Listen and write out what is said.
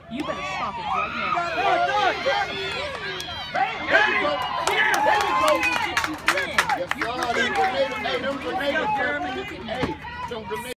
You better stop it right now. There you go. There you go. Yes, sir. Them grenades. Hey, them grenades. Hey, them grenades.